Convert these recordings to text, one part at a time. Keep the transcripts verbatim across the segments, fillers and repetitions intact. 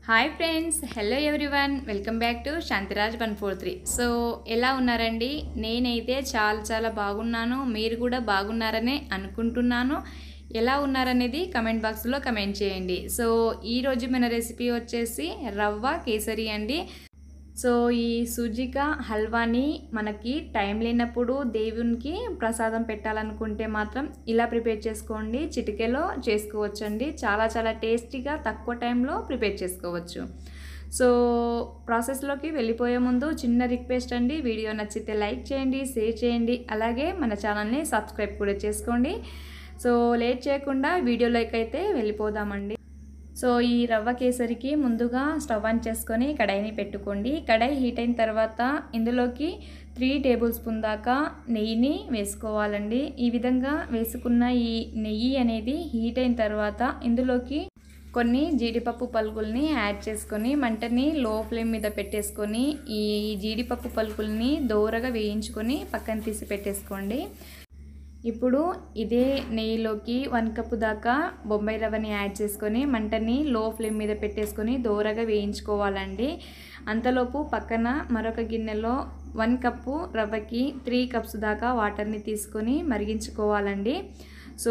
Hi friends, hello everyone, welcome back to Shantiraj one four three. So ఎలా ఉన్నారండి? నేనైతే చాలా చాలా బాగున్నాను. మీరు కూడా బాగున్నారనే అనుకుంటున్నాను. ఎలా ఉన్నారనేది కమెంట్ బాక్స్లో కమెంట్ చేయండి. సో ఈరోజు మన రెసిపీ వచ్చేసి రవ్వ కేసరి అండి. సో ఈ సూజిక హల్వాని మనకి టైం లేనప్పుడు దేవునికి ప్రసాదం పెట్టాలనుకుంటే మాత్రం ఇలా ప్రిపేర్ చేసుకోండి. చిటికెలో చేసుకోవచ్చండి. చాలా చాలా టేస్టీగా తక్కువ టైంలో ప్రిపేర్ చేసుకోవచ్చు. సో ప్రాసెస్లోకి వెళ్ళిపోయే ముందు చిన్న రిక్వెస్ట్ అండి, వీడియో నచ్చితే లైక్ చేయండి, షేర్ చేయండి, అలాగే మన ఛానల్ని సబ్స్క్రైబ్ కూడా చేసుకోండి. సో లేట్ చేయకుండా వీడియోలోకి అయితే వెళ్ళిపోదామండి. సో ఈ రవ్వ కేసరికి ముందుగా స్టవ్ ఆన్ చేసుకొని కడాయిని పెట్టుకోండి. కడాయి హీట్ అయిన తర్వాత ఇందులోకి త్రీ టేబుల్ స్పూన్ దాకా నెయ్యిని వేసుకోవాలండి. ఈ విధంగా వేసుకున్న ఈ నెయ్యి అనేది హీట్ అయిన తర్వాత ఇందులోకి కొన్ని జీడిపప్పు పలుకుల్ని యాడ్ చేసుకొని మంటని లో ఫ్లేమ్ మీద పెట్టేసుకొని ఈ జీడిపప్పు పలుకుల్ని దోరగా వేయించుకొని పక్కన తీసి పెట్టేసుకోండి. ఇప్పుడు ఇదే నెయ్యిలోకి వన్ కప్పు దాకా బొంబాయి రవ్వని యాడ్ చేసుకొని మంటని లో ఫ్లేమ్ మీద పెట్టేసుకొని దోరగా వేయించుకోవాలండి. అంతలోపు పక్కన మరొక గిన్నెలో వన్ కప్పు రవ్వకి త్రీ కప్స్ దాకా వాటర్ని తీసుకొని మరిగించుకోవాలండి. సో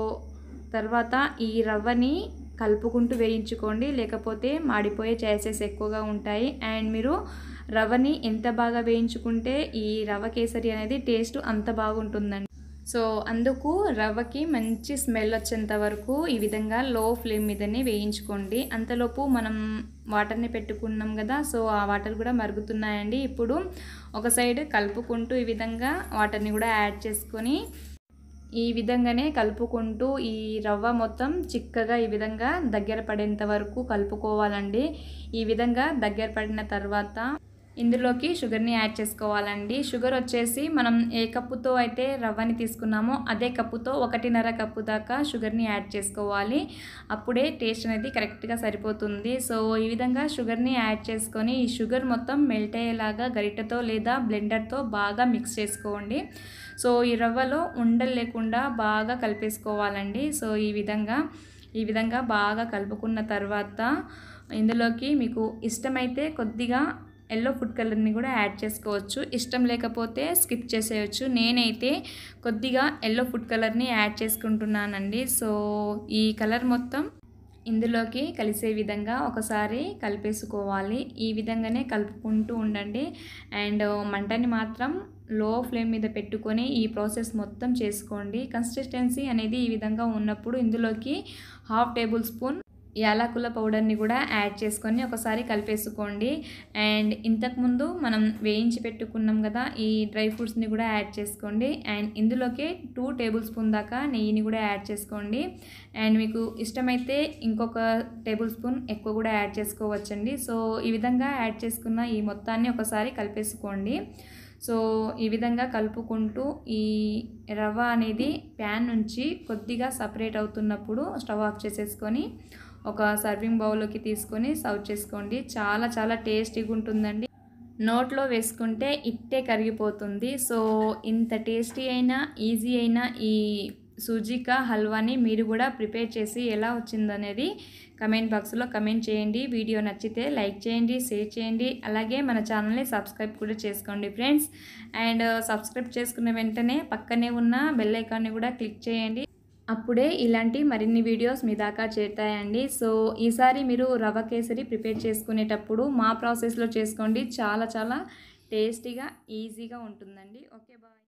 తర్వాత ఈ రవ్వని కలుపుకుంటూ వేయించుకోండి, లేకపోతే మాడిపోయే ఛాన్సెస్ ఎక్కువగా ఉంటాయి. అండ్ మీరు రవ్వని ఎంత బాగా వేయించుకుంటే ఈ రవ్వ కేసరి అనేది టేస్ట్ అంత బాగుంటుందండి. సో అందుకు రవ్వకి మంచి స్మెల్ వచ్చేంత వరకు ఈ విధంగా లో ఫ్లేమ్ మీదనే వేయించుకోండి. అంతలోపు మనం వాటర్ని పెట్టుకున్నాం కదా, సో ఆ వాటర్ కూడా మరుగుతున్నాయండి. ఇప్పుడు ఒక సైడ్ కలుపుకుంటూ ఈ విధంగా వాటర్ని కూడా యాడ్ చేసుకొని ఈ విధంగానే కలుపుకుంటూ ఈ రవ్వ మొత్తం చిక్కగా ఈ విధంగా దగ్గర పడేంత వరకు కలుపుకోవాలండి. ఈ విధంగా దగ్గర పడిన తర్వాత ఇందులోకి షుగర్ని యాడ్ చేసుకోవాలండి. షుగర్ వచ్చేసి మనం ఏ కప్పుతో అయితే రవ్వని తీసుకున్నామో అదే కప్పుతో ఒకటిన్నర కప్పు దాకా షుగర్ని యాడ్ చేసుకోవాలి. అప్పుడే టేస్ట్ అనేది కరెక్ట్గా సరిపోతుంది. సో ఈ విధంగా షుగర్ని యాడ్ చేసుకొని ఈ షుగర్ మొత్తం మెల్ట్ అయ్యేలాగా గరిటెతో లేదా బ్లెండర్తో బాగా మిక్స్ చేసుకోండి. సో ఈ రవ్వలో ఉండలు లేకుండా బాగా కలిపేసుకోవాలండి. సో ఈ విధంగా ఈ విధంగా బాగా కలుపుకున్న తర్వాత ఇందులోకి మీకు ఇష్టమైతే కొద్దిగా ఎల్లో ఫుడ్ కలర్ని కూడా యాడ్ చేసుకోవచ్చు. ఇష్టం లేకపోతే స్కిప్ చేసేయచ్చు. నేనైతే కొద్దిగా ఎల్లో ఫుడ్ కలర్ని యాడ్ చేసుకుంటున్నానండి. సో ఈ కలర్ మొత్తం ఇందులోకి కలిసే విధంగా ఒకసారి కలిపేసుకోవాలి. ఈ విధంగానే కలుపుకుంటూ ఉండండి. అండ్ మంటని మాత్రం లో ఫ్లేమ్ మీద పెట్టుకొని ఈ ప్రాసెస్ మొత్తం చేసుకోండి. కన్సిస్టెన్సీ అనేది ఈ విధంగా ఉన్నప్పుడు ఇందులోకి హాఫ్ టేబుల్ స్పూన్ యాలకుల పౌడర్ని కూడా యాడ్ చేసుకొని ఒకసారి కలిపేసుకోండి. అండ్ ఇంతకుముందు మనం వేయించి పెట్టుకున్నాం కదా ఈ డ్రై ఫ్రూట్స్ని కూడా యాడ్ చేసుకోండి. అండ్ ఇందులోకి టూ టేబుల్ స్పూన్ దాకా నెయ్యిని కూడా యాడ్ చేసుకోండి. అండ్ మీకు ఇష్టమైతే ఇంకొక టేబుల్ స్పూన్ ఎక్కువ కూడా యాడ్ చేసుకోవచ్చండి. సో ఈ విధంగా యాడ్ చేసుకున్న ఈ మొత్తాన్ని ఒకసారి కలిపేసుకోండి. సో ఈ విధంగా కలుపుకుంటూ ఈ రవ్వ అనేది ప్యాన్ నుంచి కొద్దిగా సపరేట్ అవుతున్నప్పుడు స్టవ్ ఆఫ్ చేసేసుకొని ఒక సర్వింగ్ బౌల్లోకి తీసుకొని సర్వ్ చేసుకోండి. చాలా చాలా టేస్టీగా ఉంటుందండి. నోట్లో వేసుకుంటే ఇట్టే కరిగిపోతుంది. సో ఇంత టేస్టీ అయినా ఈజీ అయినా ఈ సూజిక హల్వాని మీరు కూడా ప్రిపేర్ చేసి ఎలా వచ్చిందనేది కమెంట్ బాక్స్లో కమెంట్ చేయండి. వీడియో నచ్చితే లైక్ చేయండి, షేర్ చేయండి, అలాగే మన ఛానల్ని సబ్స్క్రైబ్ కూడా చేసుకోండి ఫ్రెండ్స్. అండ్ సబ్స్క్రైబ్ చేసుకున్న వెంటనే పక్కనే ఉన్న బెల్ ఐకాన్ని కూడా క్లిక్ చేయండి. అప్పుడే ఇలాంటి మరిన్ని వీడియోస్ మీ దాకా చేరుతాయండి. సో ఈసారి మీరు రవ్వ కేసరి ప్రిపేర్ చేసుకునేటప్పుడు మా ప్రాసెస్లో చేసుకోండి. చాలా చాలా టేస్టీగా ఈజీగా ఉంటుందండి. Okay, bye.